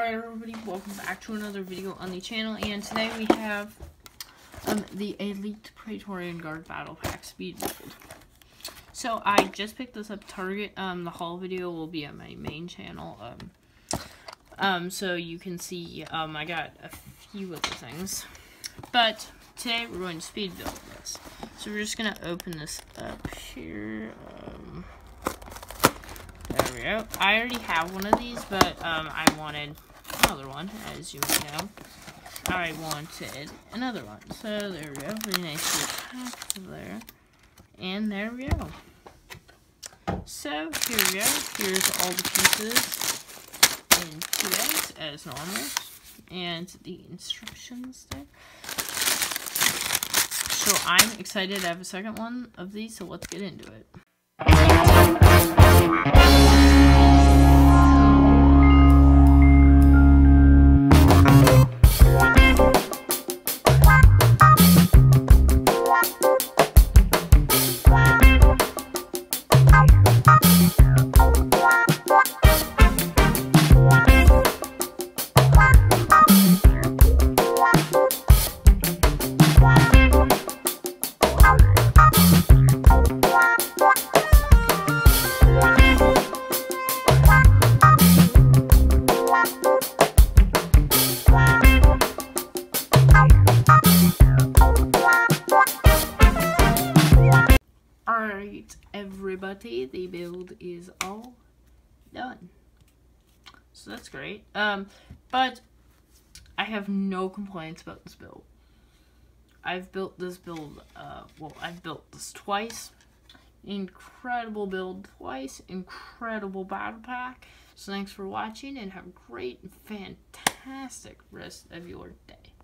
Alright everybody, welcome back to another video on the channel, and today we have the Elite Praetorian Guard Battle Pack Speed Build. So I just picked this up at Target. The haul video will be on my main channel. So you can see I got a few of the things. But today we're going to speed build this. So we're just gonna open this up here. There we go. I already have one of these, but I wanted another one, as you may know. I wanted another one. So there we go. Really nice pack there. And there we go. So here we go. Here's all the pieces in 2 as normal. And the instructions there. So I'm excited to have a second one of these, so let's get into it. Alright, everybody, the build is all done. So that's great. But I have no complaints about this build. I've built this build, well, I've built this twice. Incredible build twice. Incredible battle pack. So thanks for watching and have a great and fantastic rest of your day.